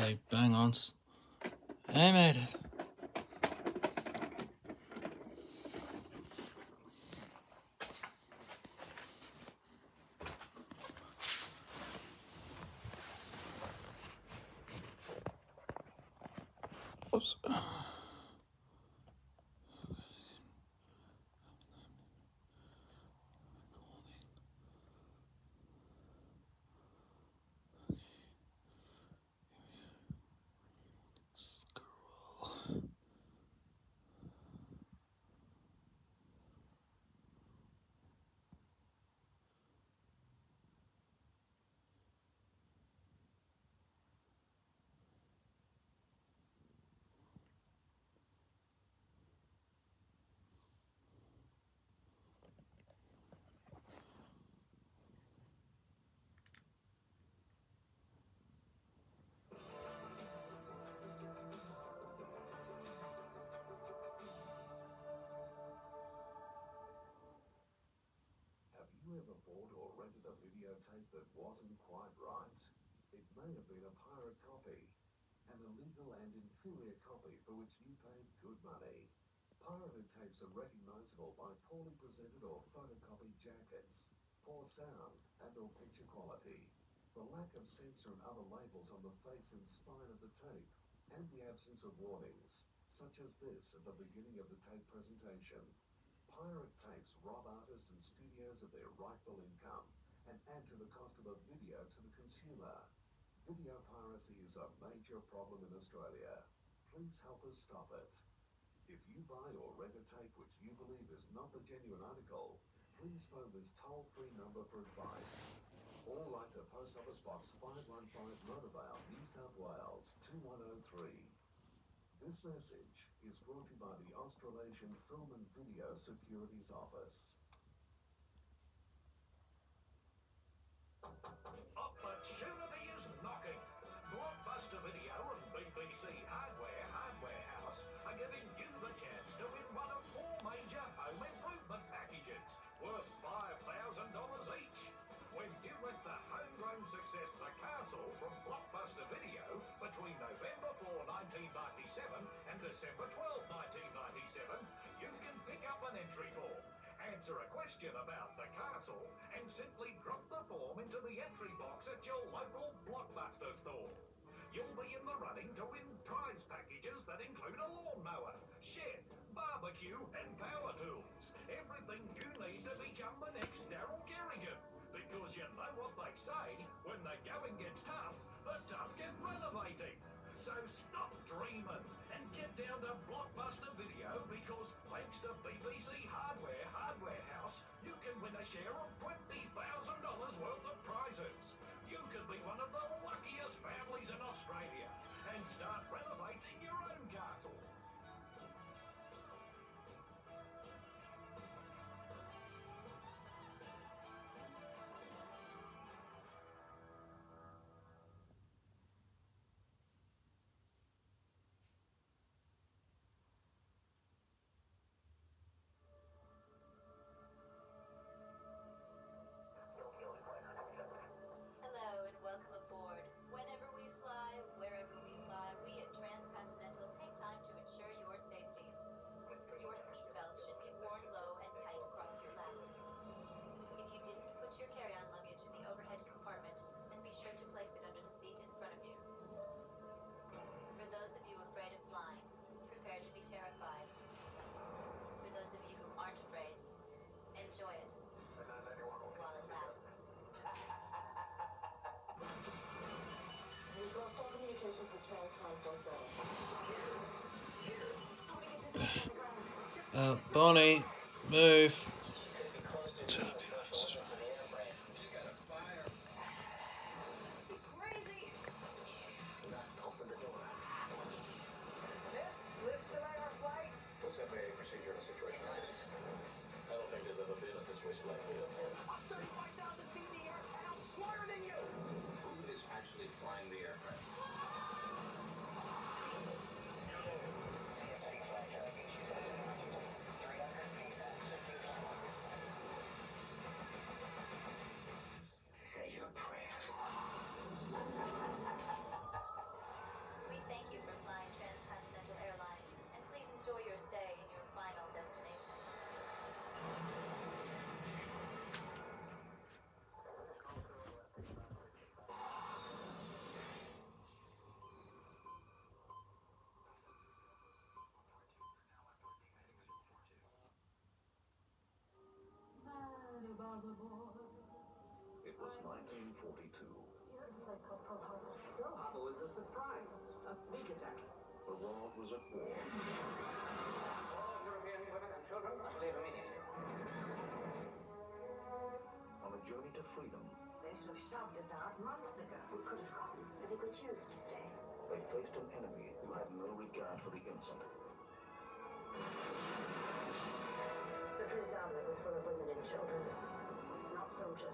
Okay, bang on. I made it. Oops. Bought or rented a videotape that wasn't quite right? It may have been a pirate copy, an illegal and inferior copy for which you paid good money. Pirated tapes are recognizable by poorly presented or photocopied jackets, poor sound and or picture quality, the lack of censor and other labels on the face and spine of the tape, and the absence of warnings, such as this at the beginning of the tape presentation. Pirate tapes rob artists and studios of their rightful income and add to the cost of a video to the consumer. Video piracy is a major problem in Australia. Please help us stop it. If you buy or rent a tape which you believe is not the genuine article, please phone this toll-free number for advice. Or write to Post Office Box 515 Motorvale, New South Wales 2103. This message is brought to you by the Australasian Film and Video Securities Office. Opportunity is knocking. Blockbuster Video and BBC Hardware House are giving you the chance to win one of 4 major home improvement packages worth $5,000 each. When you rent the homegrown success The Castle from Blockbuster Video between November 4, 1997 and December 12, 1997, you can pick up an entry form, answer a question about The Castle, and simply drop the form into the entry box at your local Blockbuster store. You'll be in the running to win prize packages that include a lawnmower, shed, barbecue, and power tools. Everything you need to become the next Daryl Kerrigan. Because you know what they say, when the going gets tough, the tough get renovating. So stop dreaming and get down to Blockbuster Video, because thanks to BBC Hardware House, you can win a share of $20,000 worth of prizes. You could be one of the luckiest families in Australia and start renovating your own castle. Bonnie, move. Turbulence. powers at war. All European women and children must leave immediately. On a journey to freedom, They should have shoved us out months ago. We could have gone, but they could choose to stay. they faced an enemy who had no regard for the innocent. The Prince Albert was full of women and children, not soldiers.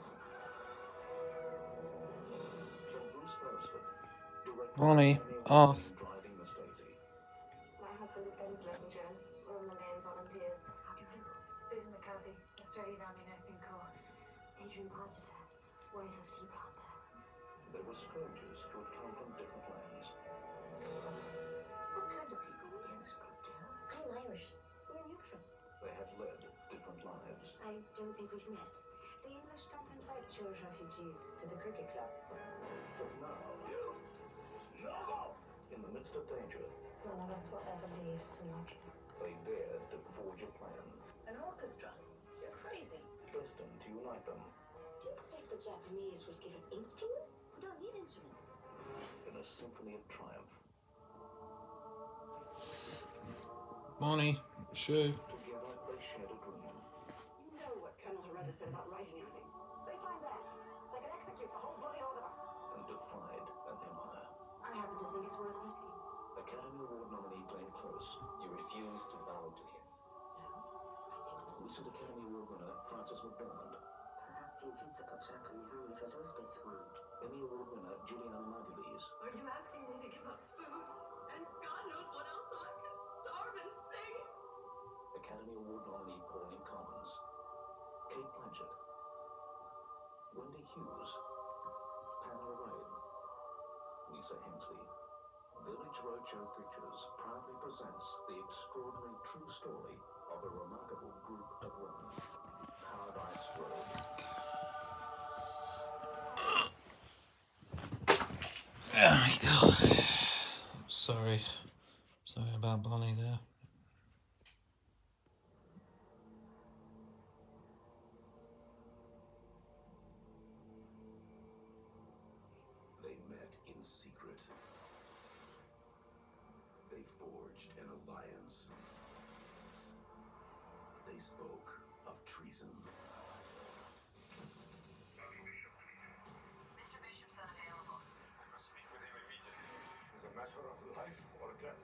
So Bruce Beresford, director Bonnie, off. driving Miss Daisy. My husband is getting life insurance. We're Malayan volunteers. How do you know? Susan McCarthy, Australian Army Nursing Corps. Adrian Planter, 115 Planter. They were strangers who had come from different lands. What kind of people were in this group, dear? I'm Irish. We're neutral. They had led different lives. I don't think we've met. The English don't invite Jewish refugees to the cricket club. But now, in the midst of danger, None of us will ever leave, sweetheart. they dared to forge a plan, An orchestra? You're crazy. destined to unite them Do you expect the Japanese would give us instruments? We don't need instruments. in a symphony of triumph. Bonnie, shoe. Together, they shared a dream. You know what Colonel Herrera said about writing anything. They find that. They can execute the whole bloody lot of us. And defied an empire. I happen to think it's worth risking. Academy Award nominee Glenn Close. You refuse to bow to him. Recent Academy Award winner Frances McDormand. Perhaps the invincible Japanese only for those days won. Emmy Award winner Juliana Margulies. Are you asking me to give up food? And God knows what else, so I can starve and sing? Academy Award nominee Pauline Collins. Kate Blanchett. Wendy Hughes. Pamela Reid. Lisa Hensley. Village Roadshow Pictures proudly presents the extraordinary true story of a remarkable group of women. Paradise Road. Sorry. Sorry about Bonnie there. They met in secret. They forged an alliance. They spoke of treason. Mr. Bishop's unavailable. I must speak with him immediately. It's a matter of life or death.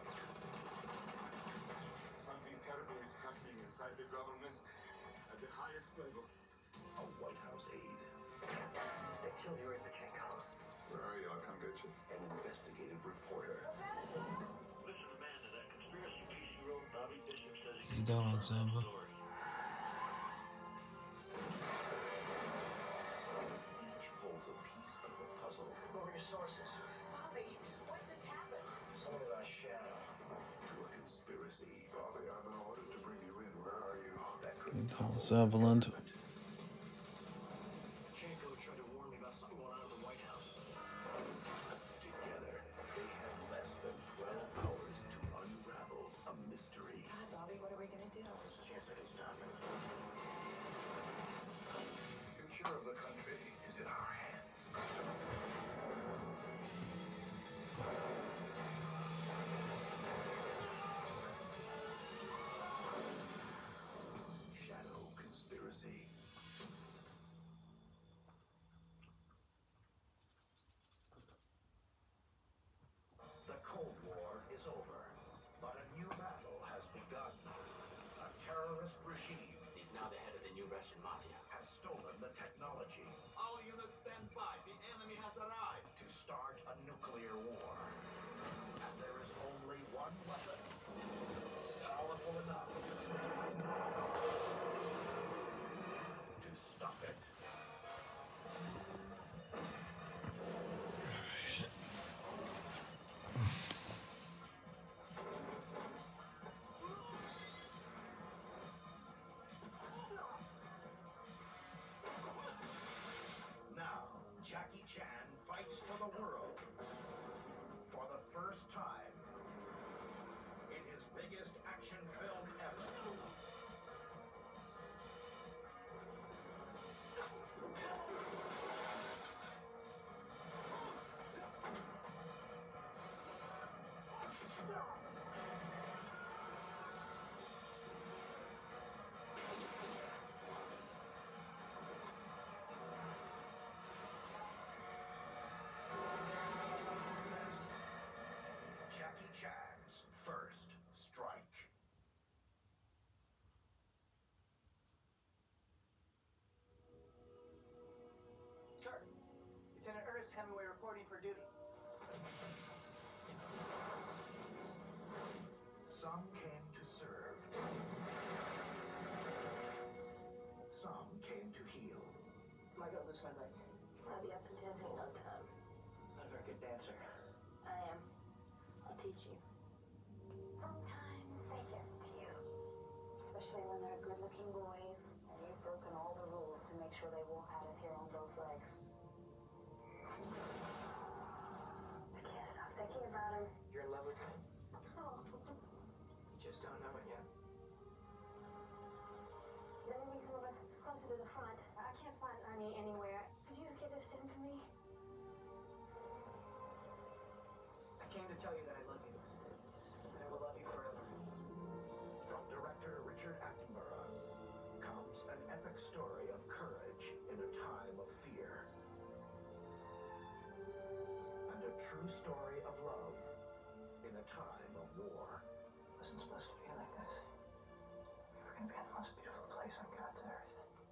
Something terrible is happening inside the government at the highest level. A White House aide. They killed your Ipachenko. Where are you? I'll come get you. An investigative reporter. This is the man to that conspiracy piece you wrote. Bobby Bishop says he You don't, Alexander. Each holds a piece of the puzzle. What were your sources? Bobby, what just happened? Someone in our shadow. To a conspiracy. Bobby, I've been ordered to bring you in. Where are you? That could Sutherland. Ipachenko tried to warn me about something going on in the White House. Together, they had less than 12 hours to unravel a mystery. God, Bobby, what are we gonna do? There's a chance I can stop him. The future of the country is in our hands. Shadow conspiracy. The Cold War is over, but a new battle has begun. A terrorist regime He's now the head of the new Russian mafia. has stolen the technology All units stand by. The enemy has arrived. to start a nuclear war. And there is only one weapon powerful enough to stop it. Some came to serve. Some came to heal. My girls looks my leg. I'll be up and dancing in no time. Not a very good dancer. I am. I'll teach you. Sometimes they get to you. Especially when they're good-looking boys and you've broken all the rules to make sure they walk out of here on both legs. I can't stop thinking about him. You're in love with him? Oh. You just don't know it yet. Then we meet some of us closer to the front. I can't find Ernie anywhere. Could you get this to him for me? I came to tell you that I love you. And I will love you forever. From director Richard Attenborough comes an epic story of courage in a time of fear. And a true story of love in a time of war. It wasn't supposed to be like this. We were going to be in the most beautiful place on God's earth.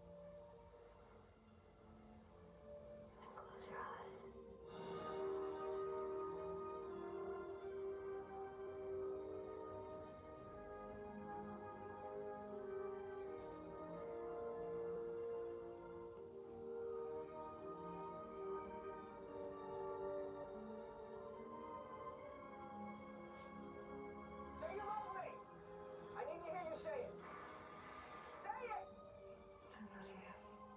Close your eyes. Say you love me! I need to hear you say it! Say it! I'm not here.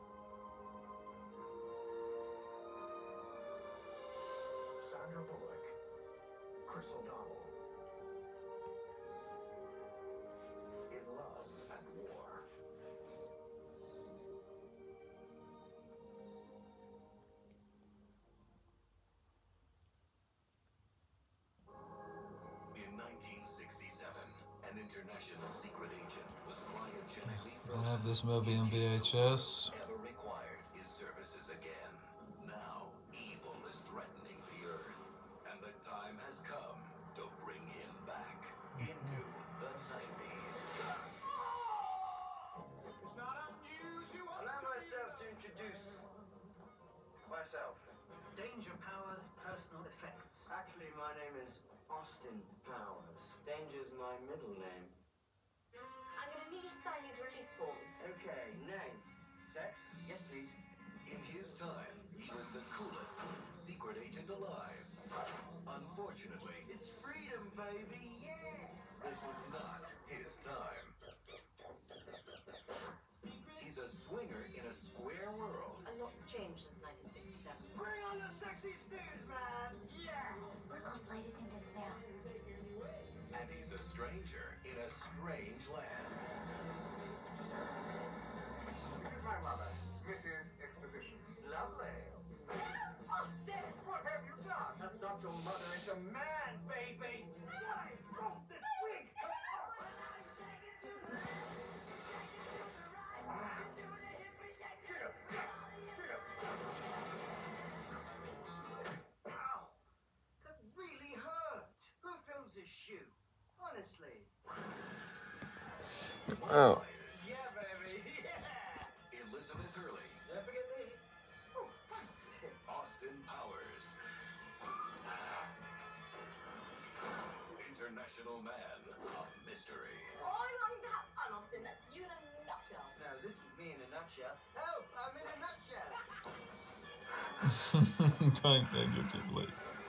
Sandra Bullock, Chris O'Donnell. In Love and War. In 1967, an international secret agent was cryogenically I frozen. have this movie on VHS. Ever required his services again. Now, evil is threatening the Earth, and the time has come to bring him back into the 90s. It's not unusual. Allow myself to introduce myself. Danger Powers personal effects. Actually, my name is Austin Powers. Danger's my middle name. I'm gonna need you to sign these release forms. Okay, name. Sex? Yes, please. In his time, he was the coolest secret agent alive. Unfortunately, It's freedom, baby. Yeah. this is not his time. He's a swinger in a square world. And lots have changed since 1967. Bring on the sexy stickers, man. Yeah. We're called flight attendants now. And he's a stranger in a strange land. This is my mother, Mrs. Exposition. Lovely. Austin! What have you done? That's not your mother, it's a man, baby. I broke this wig. Get up. Get up. Ow. That really hurt. Who throws a shoe? Honestly. Oh. Yeah, baby. Yeah. Elizabeth Hurley, Don't forget me. Oh, thanks. Austin Powers, international man of mystery. I like that. And Austin, that's you in a nutshell. Now, this is me in a nutshell. Help! I'm in a nutshell. Quite figuratively.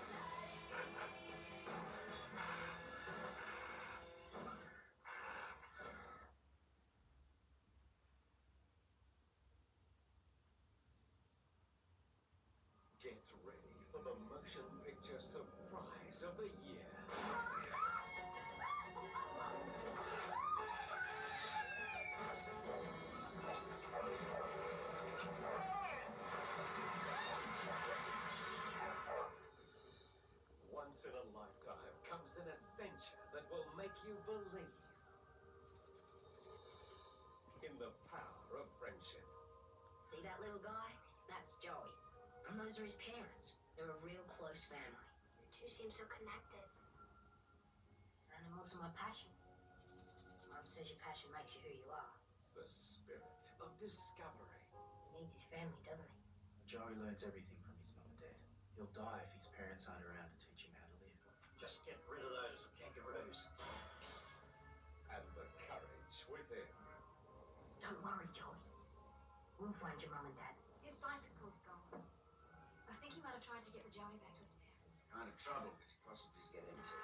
Get ready for the motion picture surprise of the year. Once in a lifetime comes an adventure that will make you believe in the power of friendship. See that little guy? That's Joey. And those are his parents. They're a real close family. You two seem so connected. Animals are my passion. Mom says your passion makes you who you are. The spirit of discovery. He needs his family, doesn't he? Joey learns everything from his mum and dad. He'll die if his parents aren't around to teach him how to live. Just get rid of those kangaroos. thin. Don't worry, Joey. We'll find your mum and dad. His bicycle's gone. I think he might have tried to get the Joey back to his parents. What kind of trouble could he possibly get into?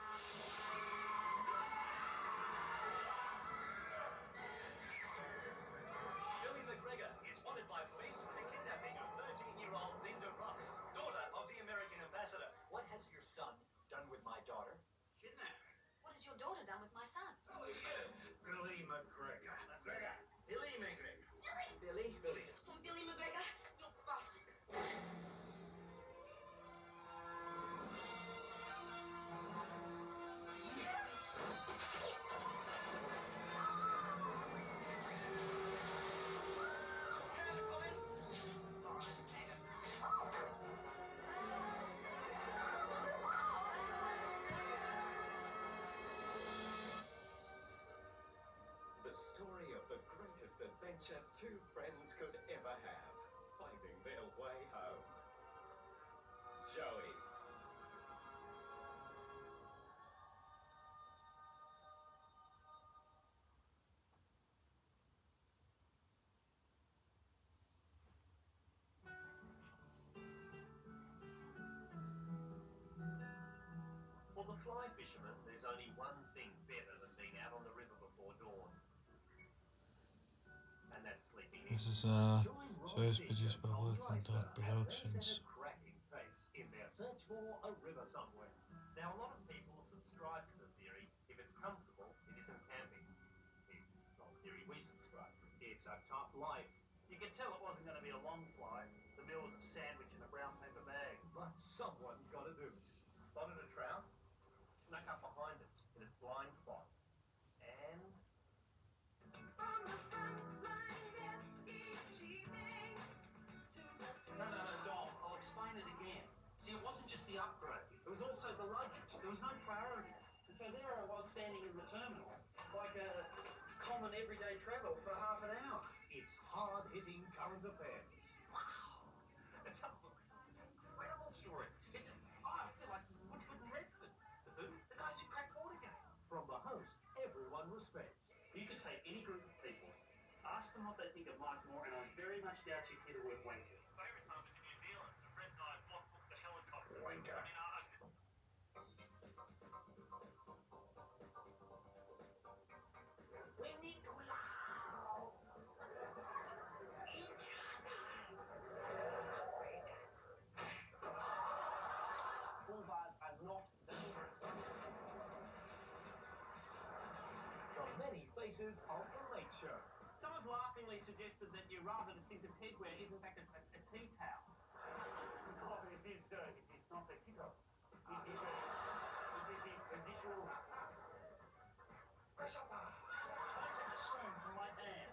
Billy McGregor is wanted by police for the kidnapping of 13-year-old Linda Ross, daughter of the American ambassador. What has your son done with my daughter? Kidnapping? What has your daughter done with my son? Oh, yeah. Billy McGregor. McGregor. Billy McGregor. Billy? Billy. Oh, Billy McGregor, you're busted. The story of the greatest adventure two friends could ever have, finding their way home. Joey. For the fly fisherman, there's only one thing better than being out on the river before dawn. And that's sleeping in. This is Join shows Roadshow produced by on Working Dog Roadshow at Productions. a cracking pace in their search for a river somewhere. Now, a lot of people subscribe to the theory, if it's comfortable, it isn't camping. It's not the theory we subscribe to. It's a tough life. You could tell it wasn't going to be a long flight. The meal was a sandwich in a brown paper bag. But someone's got to do it. Spotted a trout, snuck up behind it in its blind spot, and no, Dom, I'll explain it again. See, it wasn't just the upgrade, it was also the luggage. There was no priority. And so there I was standing in the terminal, like a common everyday travel for half an hour. It's hard-hitting current affairs. Wow! It's an incredible story. I feel like Woodford and Redford. The who? The guys who crack water games. From the host everyone respects. You could take any group of people, ask them what they think of Mike Moore, and I very much doubt you'd hear the word wanker. Favourite time was in New Zealand. A friend and I blockbooked the helicopter. Wanker. We need to allow each other. Bull bars are not dangerous. From many faces of the Late Show. Some have laughingly suggested that your rather distinctive headwear is in fact a tea towel. Oh, it is dirty. It's not the kiddo. It is the traditional. Press up. Ties up the stone from my hand.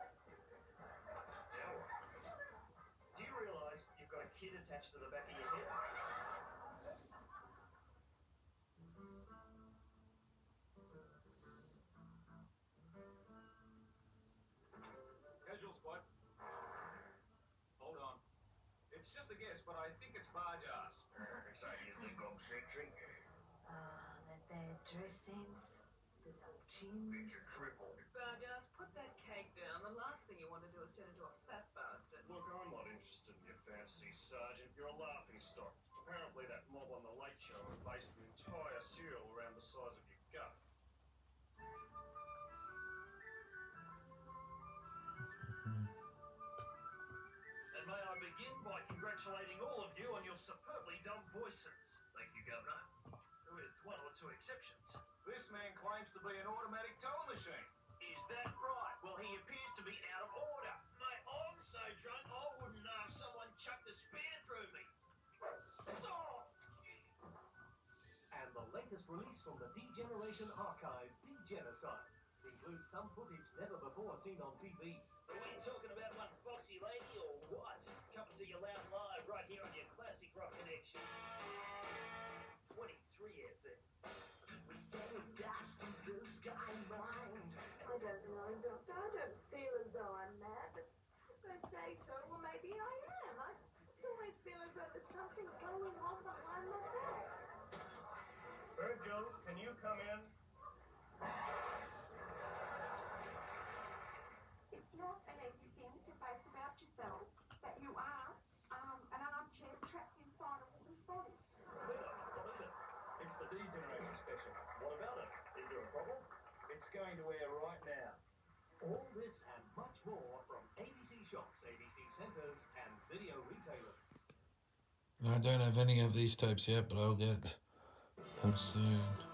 Now what? Do you realise you've got a kid attached to the back of your head? Casual squad. Hold on. It's just a guess, but I think it's barge ass. So you think I'm sexy? Ah, that bad dress sense. The little chin. It's a triple. Bardas, put that cake down. The last thing you want to do is turn into a fat bastard. Look, I'm not interested in your fantasy, Sergeant. You're a laughing stock. Apparently that mob on the Late Show has based an entire serial around the size of your gut. And may I begin by congratulating all of you on your superbly done voices. Thank you, Governor. With one or two exceptions. This man claims to be an automatic teller machine. Is that right? Well, he appears to be out of order. Mate, I'm so drunk I wouldn't know if someone chucked a spear through me. Oh! And the latest release from the Degeneration Archive, Degenocide, includes some footage never before seen on TV. Are we talking about one foxy lady or what? Coming to you loud and live right here on your classic rock connection. 23 FM. We said it dust and blue sky mind. I don't know, Doctor. I don't feel as though I'm mad. They say so. Well, maybe I am. I always feel as though there's something going on behind my back. Virgil, can you come in? not allowed things to boast about yourself, that you are an armchair trapped inside a woman's body. Linda, what is it? It's the D-Generation special. What about it? Is there a problem? It's going to air right now. All this and much more from ABC shops, ABC centres, and video retailers. I don't have any of these tapes yet, but I'll get them soon.